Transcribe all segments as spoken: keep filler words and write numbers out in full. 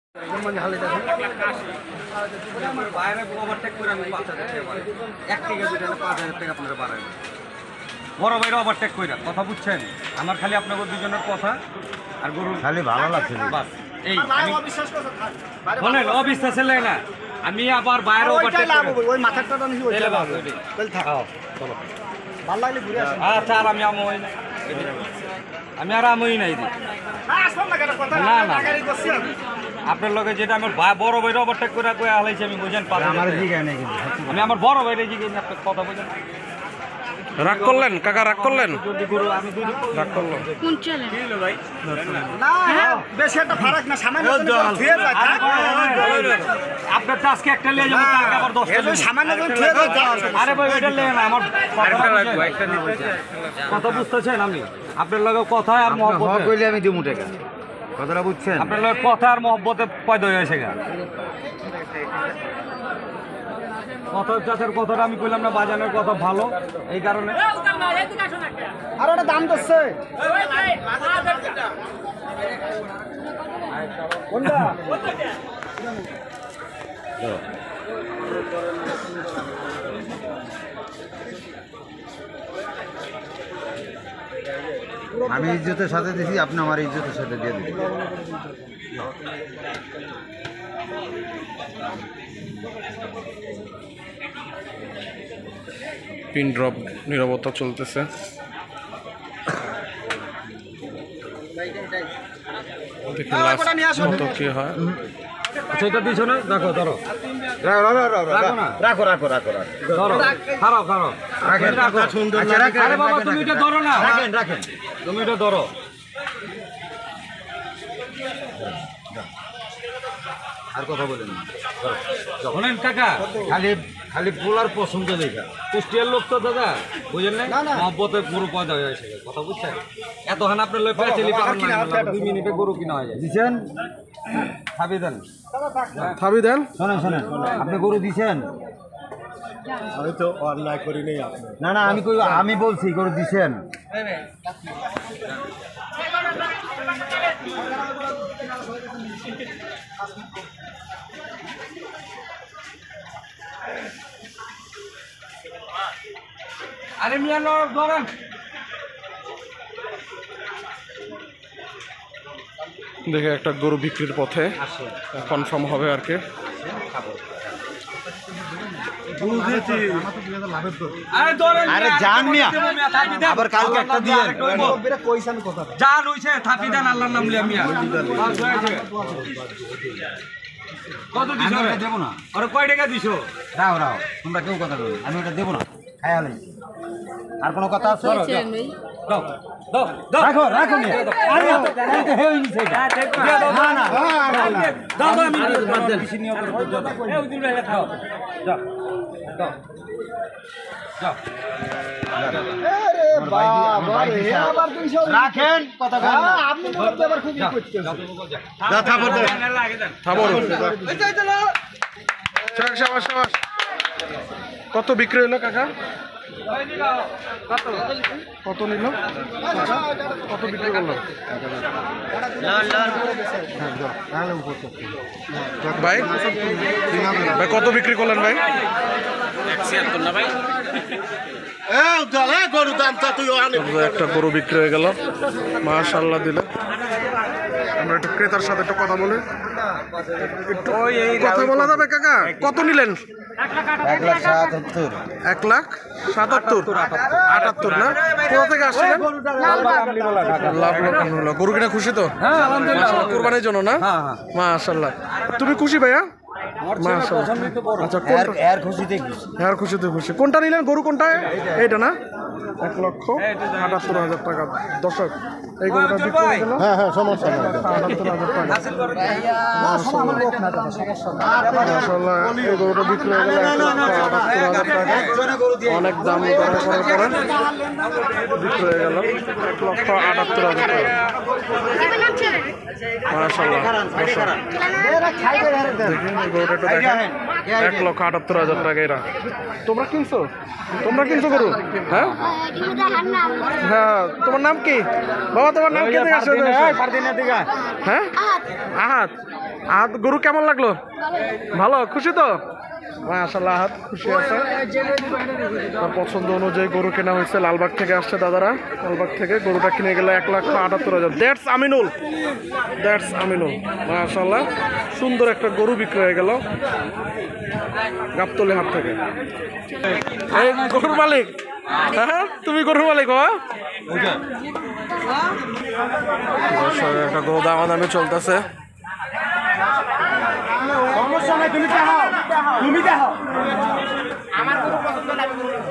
বড় ভাইরা ওভারটেক কইরা কথা বুঝছেন আমার খালি আপনাদের দুজনের কথা আর গরু খালি ভালো লাগছে বাস এই বলেন অবিশ্বাস হলে না আমি আবার বাইরে ওভারটেক ওই মাথাটা তো নিছি ওইটা বাবু তাহলে থাকো চলো ভালো লাগলে ঘুরে আসেন আচ্ছা আর আমি আমই না আমি আর আমই নাই দি না না আপনার লগে যেটা আমার বড় ভাইরা ওভারটেক করে কই আলাইছি আমি বুঝেন পারি আমার জিগায় নাই কিন্তু আমি আমার বড় ভাইরে জিগাই আপনি কথা বুঝেন রাগ করলেন কাকা রাগ করলেন রাগ করলেন কোন চলে কি হলো ভাই না বেশি একটা ফারাক না সামান্য ধুয়ে যায় আপনার আজকে একটা নিয়ে যাব তার আবার দশ টা সামান্য ধুয়ে যায় আরে ভাই এটা নেন না আমার একটা রাখবো একটা নিতে কথা বুঝতেছেন আমি আপনার লগে কথা আর মহব্বত কইলে আমি দিমু টাকা কথাটা বুঝছেন আপনার লগে কথা আর মহব্বতে পয়দা হয়েছে গা কথা চাষের কথাটা আমি কইলাম না বাজানের কথা ভালো এই কারণে আর ওটা দাম দিচ্ছে আমি ইজ্জতের সাথে দিছি আপনি আমার ইজ্জতের সাথে দিয়ে দিন পিন ড্রপ নীরবতা চলতেছে দেখি লাস্ট কত কি হয় সেটা দিছো না দেখো ধরো রাখো রাখো রাখো ধরো খারাপ খারাপ রাখেন রাখো সুন্দর আরে বাবা তুমি এটা ধরো না রাখেন রাখেন তুমি এটা ধরো আর কথা বলেন যখনেন কাকা খালি খালি পোলার পছন্দ দেখা কুষ্টিয়ার লোক তো দাদা বুঝেন না মহব্বতে গরু পয়দা হয়ে গেছে কথা বুঝছেন এতক্ষণ আপনার লোক পেয়েছিলি দুই মিনিটে গরু কিনা হয়ে যায় দিচ্ছেন থাবি দেন থাবি দেন শোনেন শোনেন আপনি গরু দিছেন আমি তো অন্যায় করি নাই না না আমি কই আমি বলছি গরু দিছেন আরে মিয়া ধরেন দেখে একটা গরু বিক্রির পথে কনফার্ম হবে আর কি আরে জান মিয়া আবার কালকে একটা দিয়ে জান হইছে থাপি দেন আল্লাহর নাম লিয়া মিয়া কত দিছো আমি দেব না আরে কয় টাকা দিছো রাও রাও তোমরা কেউ কথা বলো আমি এটা দেব না খাই আলাই আর কোনো কথা আছে দাও দাও দাও রাখো রাখো মিয়া আরে তো হেই নিছে না না দাও দাও আমি বাদ দেন বেশি নিও করে দাও এই উদিন ভাই খাও যাও যাও যাও আরে বাবা রে আবার দুইশো রাখেন কথা বলেন আপনি বলতে আবার খুবই করতেছেন যা থাবর দেন থাবর শাবাশ শাবাশ শাবাশ কত বিক্রি হলো কাকা কত নিল কত বিক্রি করলো ভাই ভাই কত বিক্রি করলেন ভাই একটা গরু বিক্রি হয়ে গেল মাশাআল্লাহ দিলে আমরা একটু ক্রেতার সাথে একটু কথা বলি কথা বলা যাবে কাকা কত নিলেন এক লাখ সাতাত্তর এক লাখ সাতাত্তর আটাত্তর না কোথা থেকে আসছিলেন গরু কিনা খুশি তো কোরবানির জন্য না মাশাআল্লাহ তুমি খুশি ভাইয়া আচ্ছা এর খুশিতে খুশি কোনটা নিলেন গরু কোনটা এইটা না এক লক্ষ আটাত্তর হাজার টাকা দর্শক এই গরুটা বিক্রি হয়ে গেল হ্যাঁ হ্যাঁ সমস্যা নেই আটাত্তর হাজার টাকা মাশাআল্লাহ এই গরুটা বিক্রি হয়ে গেল এক লক্ষ আটাত্তর হাজার টাকা অনেক দাম করার পরে বিক্রি হয়ে গেল এক লক্ষ আটাত্তর হাজার টাকা মাশাআল্লাহ গরুটা একটু দেখেন এক লক্ষ আটাত্তর হাজার টাকা এরা তোমরা কিনছো তোমরা কিনছো গরু হ্যাঁ হ্যাঁ তোমার নাম কি বাবা তোমার নাম কে থেকে আসছো হ্যাঁ আহাত আর গরু কেমন লাগলো? ভালো, খুশি তো? মাশাআল্লাহ, হাত খুশি আছে। তার পছন্দ অনুযায়ী গরু কেনা হয়েছে। লালবাগ থেকে আসছে দাদারা, লালবাগ থেকে গরুটা কিনে গেল এক লাখ আটাত্তর হাজার। That's Aminul, that's Aminul. মাশাআল্লাহ, সুন্দর একটা গরু বিক্রি হয়ে গেল গাবতলী হাট থেকে। এই গরুর মালিক? হ্যাঁ, তুমি গরুর মালিক? বাবা, একটা গরু দামাদামি চলতেছে। সমস্যা নাই, তুমি দেখাও, তুমি দেখাও। আমার কোনো পছন্দ না।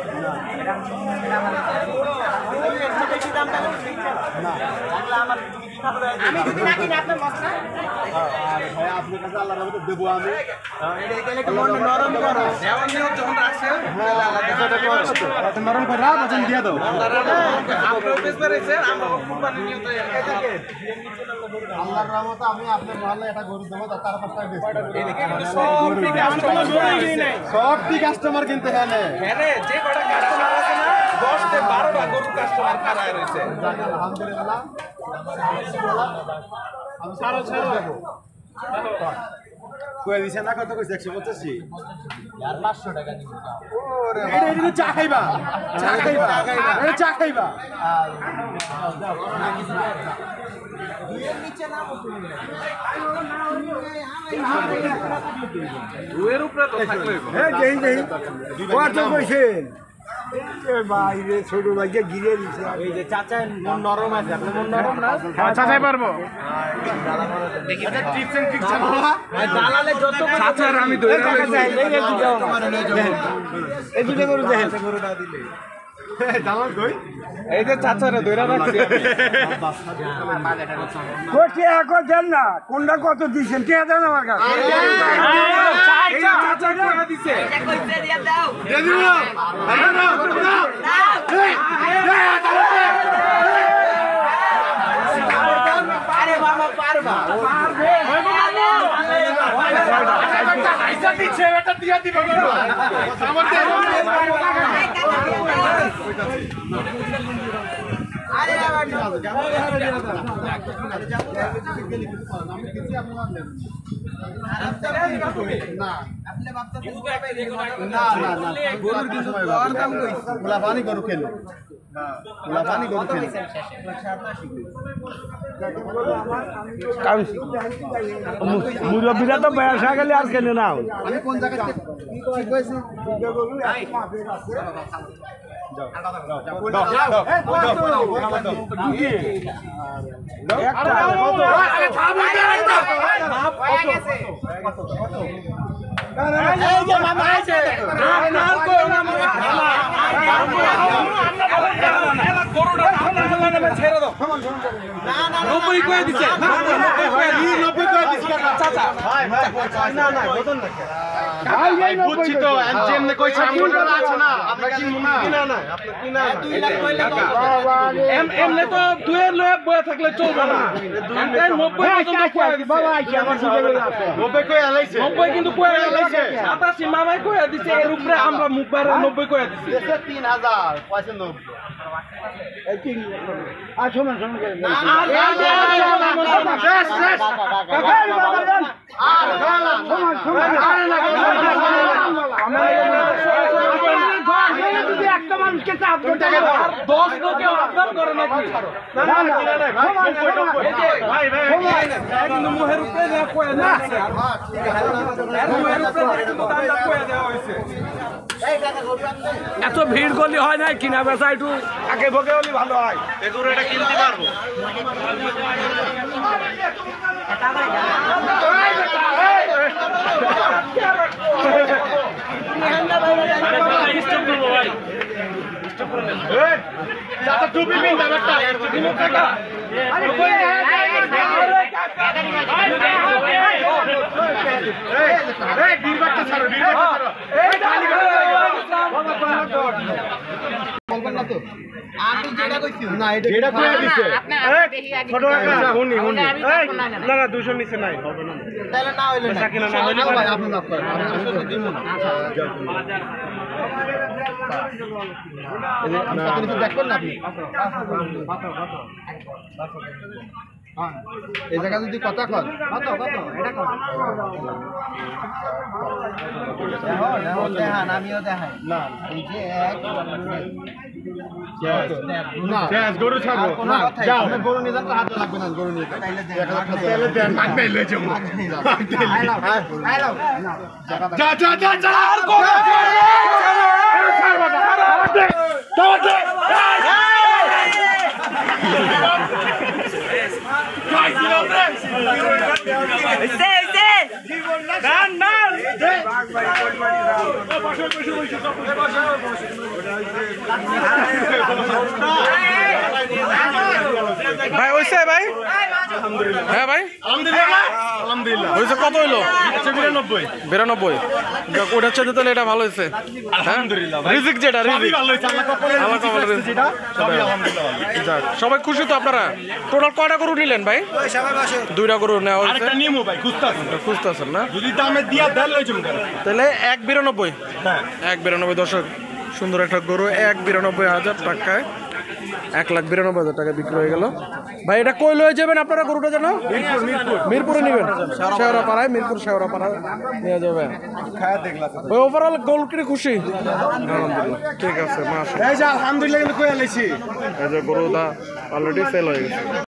আমি যদি না কিনে আপনার মশলা আপনার কাছে আল্লাহর রহমতে দেবো আমি। নরম করো। নরম করে বাজান দিয়ে দাও। আল্লাহর রহমতে আমি আপনার মহল্লা এটা গরু দেবো, তার পাঁচটা সবটি কাস্টমার কিন্তু এখানে যে কটা কাস্টমার আছে না, দশ থেকে বারোটা গরু কাস্টমার খারাপ রয়েছে। আলহামদুলিল্লাহ আমি সারা ছেড়ে দেবো। কয়ে দিছে না, কত কইছে? একশো পঁচাশি আর পাঁচশো টাকা দিবি। ওরে চা খাইবা, চা খাইবা, এটা চা খাইবা। দুয়ের উপরে তো থাকলে হ্যাঁ, যেই যেই কত কইছেন? ভাই রে, ছোট ভাইকে গিরে দিছে। এই যে চাচা মন নরম আছে, আপনি মন নরম না? হ্যাঁ, চাচাই পারবো। আচ্ছা, টিপস এন্ড ট্রিক্স জানো না? দালালে যত চাচার আমি ধরে এই দুটো গরু দেখেন, গরুটা দিলে দালাল কই? এই যে চাচারা ধরে রাখছি কোটি এক দেন না, কোনটা কত দিছেন? কে দেন আমার কাছে? এই যে চাচা করে দিছে কইতে দিয়া দাও। দিয়ে দিব না, আরে না, না, এই, আরে বাবা পারবা। পারবে। পয়সা দিচ্ছে, এটা দিয়ে দিব গরু। আমার দিয়ে আরে বাবা পানি গরু খেলো, পানি গরু খেলো। মুরব্বীরা তো বয়স হয়ে গেলে আর কেনে না। আমি কোন জায়গায় নব্বই করে দিচ্ছে বুঝছি তো, যেমনি কইছে আছে না, আমরা কিনবো না। কিনা না, আপনি কিনা না। এমনি তো দুয়ের লয়ে বয়ে থাকলে চলবে না। নব্বই পর্যন্ত কয়ে দিছে। নব্বই কই আলাইছে, নব্বই কিন্তু কয়ে দিছে। সাতাশি মামাই কয়ে দিছে, এর উপরে আমরা মুখ বাইরে নব্বই কয়ে দিছি। তিন হাজার পয়সা নব্বই। একটা মানুষকে চাপ করতে দশ লোকে আবদার করে নাকি? কিন্তু মুহের উপরে দেয়া কয়ে দেওয়া হয়েছে। এর মুহের উপরে কিন্তু দামটা কয়ে দেওয়া হয়েছে। এত ভিড় করলে হয় না, কিনা বেচা একটু আগে ভোগে হলে ভালো হয়। এগুলো এটা কিনতে পারবো। চাচা টুপি পিন ব্যাপারটা টাকা এই ডিরবাটটা ছাড়ো, ডিরবাটটা ছাড়ো। এই গালি করে বলবেন না তো? আমি যেটা কইছি না, এটা যেটা কইয়া দিছে ছোট টাকা হুনি হুনি। না না দুশো নিচে নাই, হবে না। তাহলে না হইলে না। কিনা না হইলে ভাই আপনি মাফ করেন, আমি আসলে দিব না। আপনি কত নিচে দেখবেন না আপনি? এই জায়গা যদি কথা কর কত কত এটা কত দেখো দেখান আমিও দেখাই না এই যে এক না গরু ছাড়বো না যাও আমি গরু নিয়ে যাবো হাতে লাগবে না গরু নিয়ে যাও তাহলে দেন মাগ নাই লয়ে যাবো যা যা যা যা আর কোন ছাড়বো না দাও দে ভাই হয়েছে ভাই হ্যাঁ ভাই আলহামদুলিল্লাহ আলহামদুলিল্লাহ হয়েছে কত হইলো একশো বিরানব্বই বিরানব্বই যাক, ওটার চাইতে তাহলে এটা ভালো হয়েছে আলহামদুলিল্লাহ রিজিক যেটা সবই রিজিক ভালো হয়েছে আল্লাহ কপালে আল্লাহ কপালে রেখেছে যেটা সবই আলহামদুলিল্লাহ ভালো। যাক, সবাই খুশি তো আপনারা টোটাল কয়টা গরু নিলেন ভাই দুইটা গরু নেওয়া হয়েছে আরেকটা নিমো ভাই খুঁজতাছি খুঁজতেছেন না যদি দামে দিয়া দেন লই জম করে তাহলে এক বিরানব্বই হ্যাঁ এক বিরানব্বই দর্শক সুন্দর একটা গরু এক বিরানব্বই হাজার টাকায় এক লাখ বিরানব্বই হাজার টাকা বিক্রি হয়ে গেল ভাই এটা কই লয়ে যাবেন আপনারা গরুটা জানো মিরপুরে নেবেন শেওড়াপাড়ায় মিরপুর শেওড়াপাড়ায় নিয়ে যাবে ওই ওভারঅল গোল কিনে খুশি আলহামদুলিল্লাহ ঠিক আছে মাস এই যে আলহামদুলিল্লাহ কিন্তু কই আলাইছি এই যে গরুটা অলরেডি সেল হয়ে গেছে